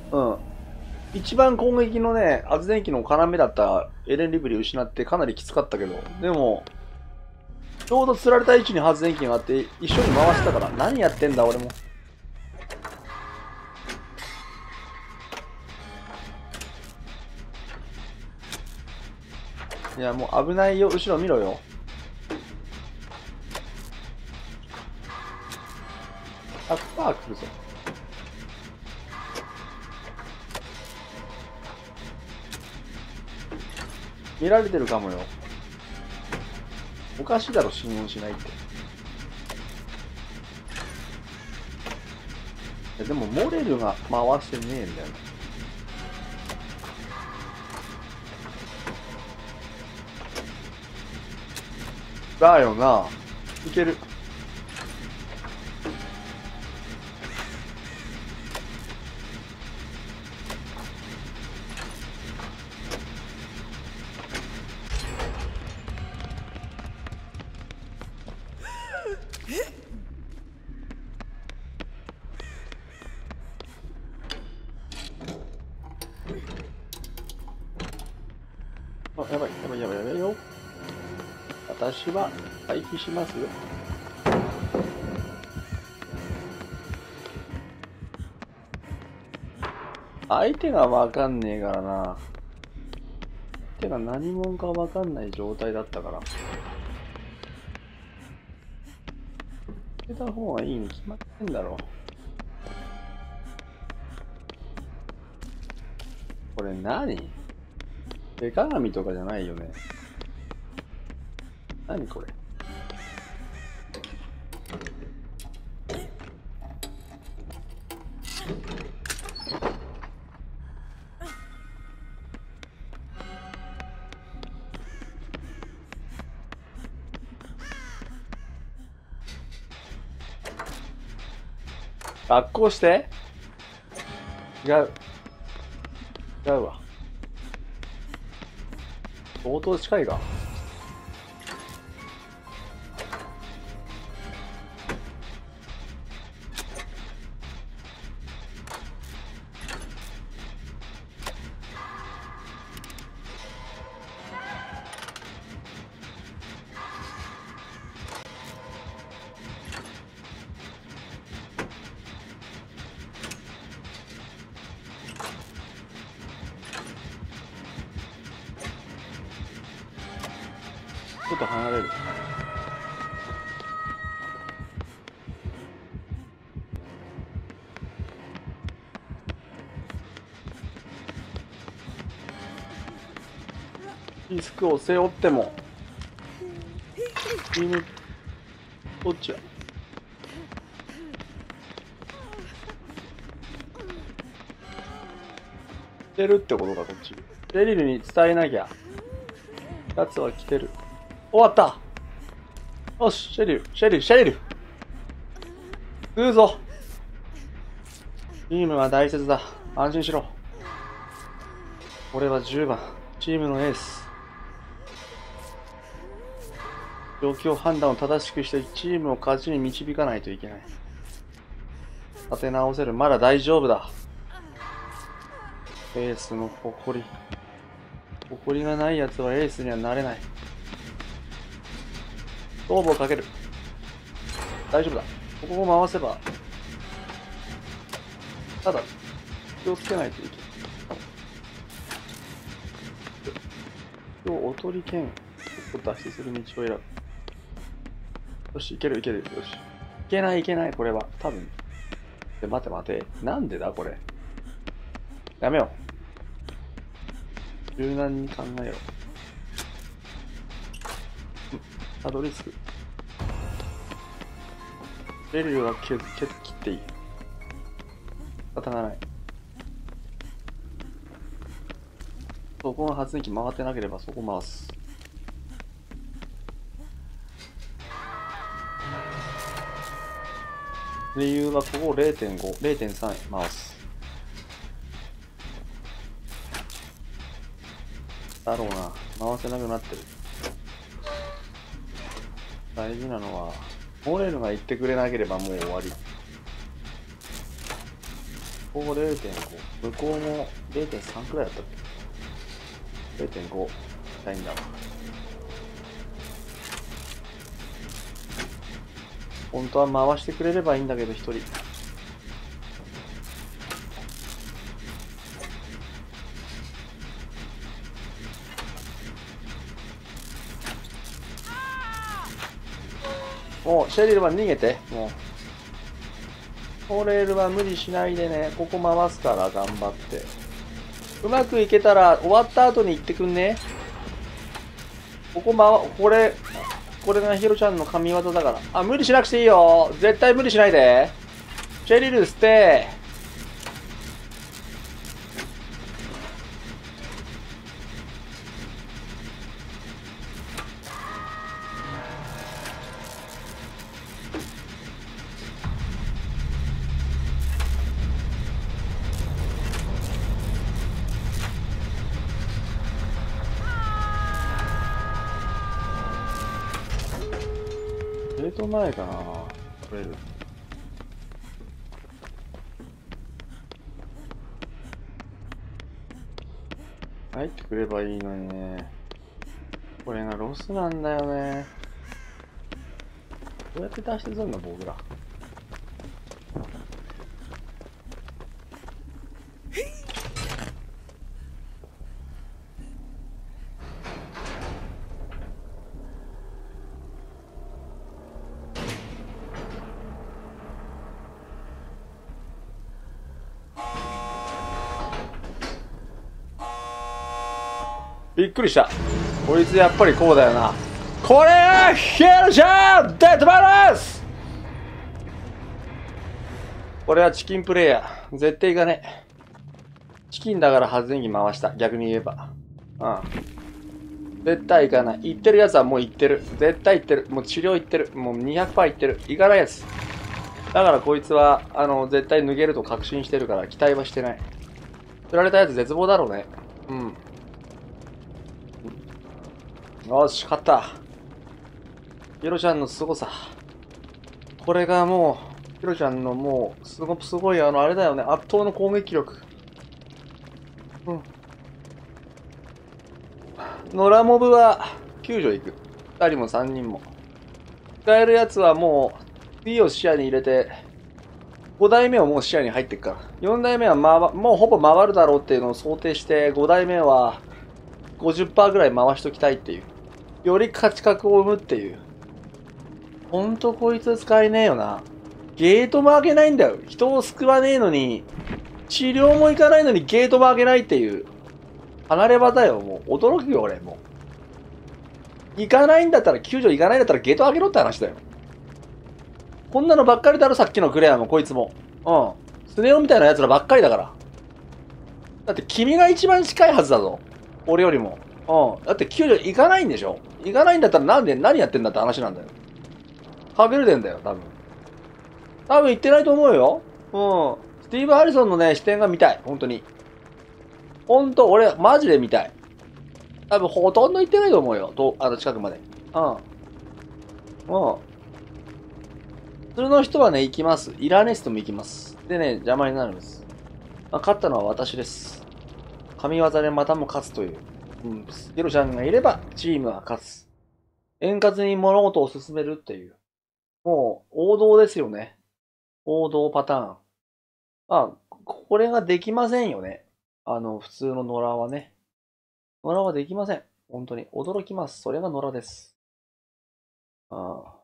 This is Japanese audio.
うん。一番攻撃のね、発電機の要だったエレン・リブリー失ってかなりきつかったけど、でも、ちょうど釣られた位置に発電機があって一緒に回してたから、何やってんだ俺も。いや、もう危ないよ。後ろ見ろよ。100% 来るぞ。見られてるかもよ。おかしいだろ、信用しないって。いやでも、モレルが回してねえんだよね。だよな。いける。あ、やばい、やばい、やばい、やばいよ。私は回避しますよ。相手がわかんねえからな。相手が何者かわかんない状態だったから。捨てた方がいいに決まってんだろ。これ何？手鏡とかじゃないよね。何これ？学校して違う。違うわ。相当近いが。ちょっと離れる。リスクを背負っても、チーム、どっちや？来てるってことか、こっち。レリルに伝えなきゃ。奴は来てる。終わった。よし、シェリル、シェリル、シェリル。食うぞ。チームは大切だ。安心しろ。俺は10番、チームのエース。状況判断を正しくしてチームを勝ちに導かないといけない。立て直せる。まだ大丈夫だ。エースの誇り。誇りがない奴はエースにはなれない。勝負をかける。大丈夫だ。ここを回せば。ただ、気をつけないといけない。今日、おとり剣、脱出する道を選ぶ。よし、いけるいける。よし。いけないいけない、これは。多分。待て待て。なんでだ、これ。やめよう。柔軟に考えよう。たどり着く。レリルは切っていい。仕方がない。そこが発電機回ってなければそこ回す。理由はここを 0.5、0.3 回す。だろうな。回せなくなってる。大事なのは、モレルが言ってくれなければもう終わり。 ここ0.5。向こうも0.3くらいだったっけ？ 0.5。したいんだわ。本当は回してくれればいいんだけど、一人。もう、シェリルは逃げて。もう。ホレールは無理しないでね。ここ回すから頑張って。うまくいけたら終わった後に行ってくんね。こここれがヒロちゃんの神業だから。あ、無理しなくていいよ。絶対無理しないで。シェリルステイ。ゲート前かな取れる。入ってくればいいのにね。これがロスなんだよね。どうやって脱出するの僕ら。びっくりした。こいつやっぱりこうだよな。これはヒルちゃんデッドバランス。これはチキンプレイヤー。絶対いかねえ。チキンだから発電機回した。逆に言えば。うん。絶対いかない。言ってるやつはもう言ってる。絶対言ってる。もう治療言ってる。もう 200% 言ってる。いかないやつ。だからこいつは、絶対脱げると確信してるから期待はしてない。釣られたやつ絶望だろうね。うん。よし、勝った。ヒロちゃんの凄さ。これがもう、ヒロちゃんのもう、すごい、あれだよね。圧倒の攻撃力。うん。野良モブは、救助行く。2人も3人も。使えるやつはもう、次を視野に入れて、5代目はもう視野に入ってっから。4代目はもうほぼ回るだろうっていうのを想定して、5代目は 50% ぐらい回しときたいっていう。より価値格を生むっていう。ほんとこいつ使えねえよな。ゲートも開けないんだよ。人を救わねえのに、治療も行かないのにゲートも開けないっていう。離れ技よ、もう。驚くよ、俺、もう。行かないんだったら、救助行かないんだったらゲート開けろって話だよ。こんなのばっかりだろ、さっきのクレアも、こいつも。うん。スネ夫みたいな奴らばっかりだから。だって君が一番近いはずだぞ。俺よりも。うん。だって救助行かないんでしょ？行かないんだったら何やってんだって話なんだよ。かけるでんだよ、多分。多分行ってないと思うよ。うん。スティーブ・ハリソンのね、視点が見たい。本当に。本当、俺、マジで見たい。多分、ほとんど行ってないと思うよ。近くまで。うん。うん。普通の人はね、行きます。いらねえ人も行きます。でね、邪魔になるんです。まあ、勝ったのは私です。神業でまたも勝つという。うん。ヒロちゃんがいれば、チームは勝つ。円滑に物事を進めるっていう。もう、王道ですよね。王道パターン。まあ、これができませんよね。普通の野良はね。野良はできません。本当に。驚きます。それが野良です。ああ。